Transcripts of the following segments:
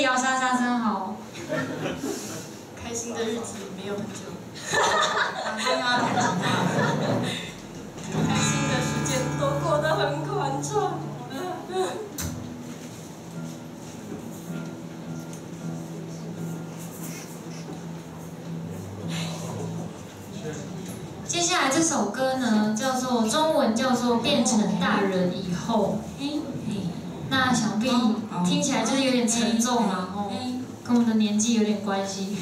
己要沙沙声好。 开心的日子没有很久， 马上又要弹吉他了。 开心的时间都过得很宽敞。 接下来这首歌呢，中文叫做《变成大人以后》。那想必听起来就是有点沉重嘛，跟我们的年纪有点关系，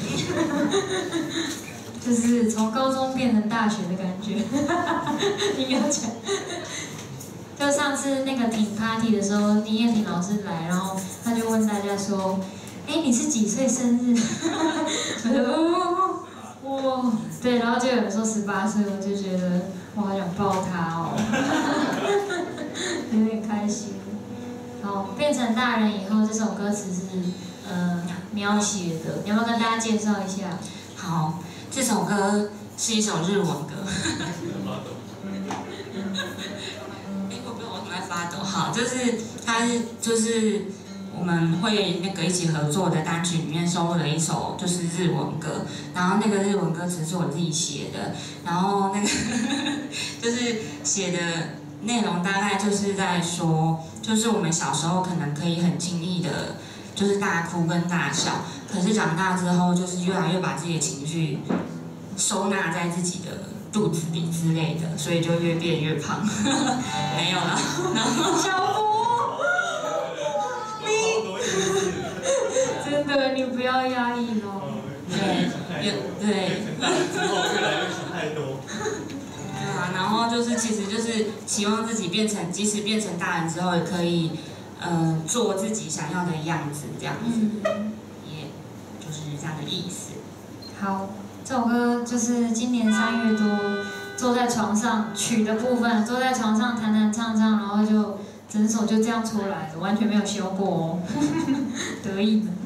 就是从高中变成大学的感觉。硬要讲，就上次那个挺 party 的时候，林彦廷老师来，然后他就问大家说：“哎，你是几岁生日？”我就哇，对，然后就有人说18岁，我就觉得我好想抱他哦，有点开心。好，变成大人以后，这首歌词是描写的，你要不要跟大家介绍一下？ 好，这首歌是一首日文歌。我不用，我很爱发抖。好，就是我们会那个一起合作的单曲里面收录了一首就是日文歌，然后那个日文歌词是我自己写的，然后那个就是写的内容大概就是在说，就是我们小时候可能可以很轻易的，就是大哭跟大笑，可是长大之后就是越来越把自己的情绪收纳在自己的肚子里之类的，所以就越变越胖。没有啦，然后小博，真的，你不要压抑咯。 对。 之后越来越想太多。 对啊，然后其实就是期望自己即使变成大人之后，也可以做自己想要的样子，这样子，也就是这样的意思。 好，这首歌就是今年3月多坐在床上曲的部分，坐在床上弹弹唱唱，然后就整首就这样出来了，完全没有修过哦，得意的。